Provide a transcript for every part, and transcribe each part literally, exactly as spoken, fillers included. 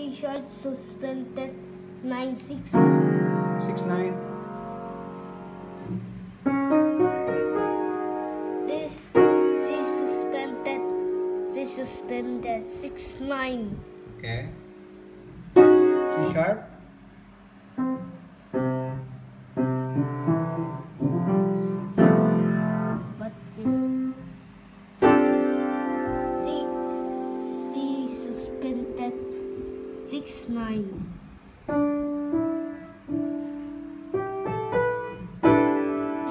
C sharp suspended nine six. six nine. This C suspended C suspended six nine. Okay. C sharp. But this C C suspended six nine. D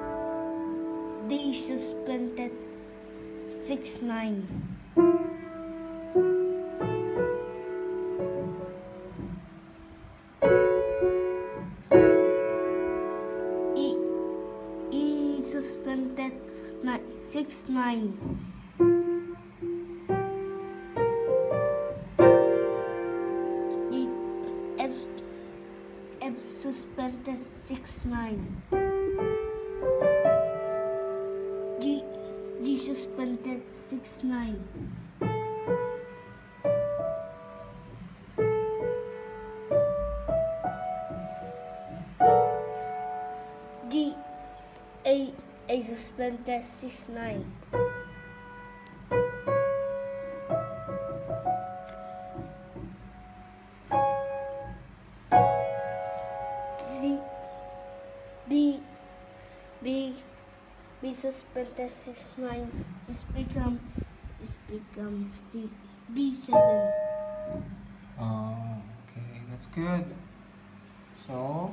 D suspended six nine. E E suspended nine six nine. D F F suspended six nine. G G suspended six nine. G A A suspended six nine. C B B B suspended six nine is become is become C B seven. Oh, okay, that's good. So,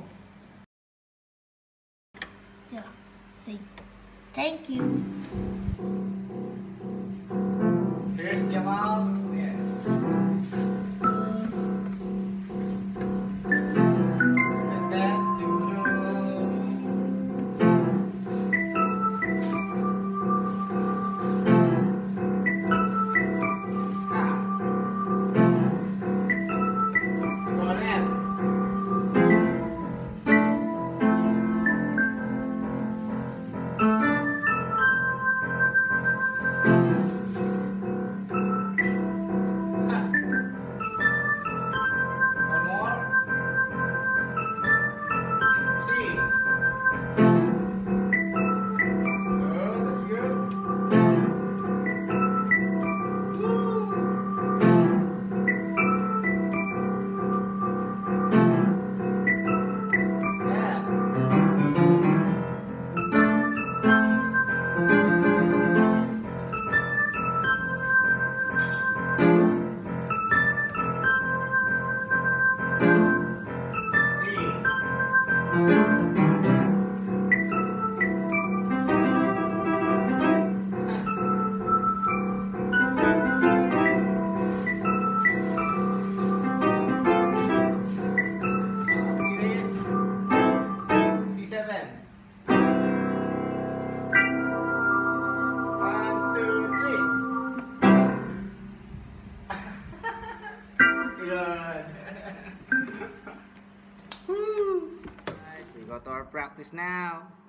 Yeah, say thank you. here's Jamal. Yeah. And then the blue. Ah. Go red. One more. C. Good, that's good. Woo. Yeah. C. C seven. One, two, three. Good. Woo. Alright, we got to our practice now.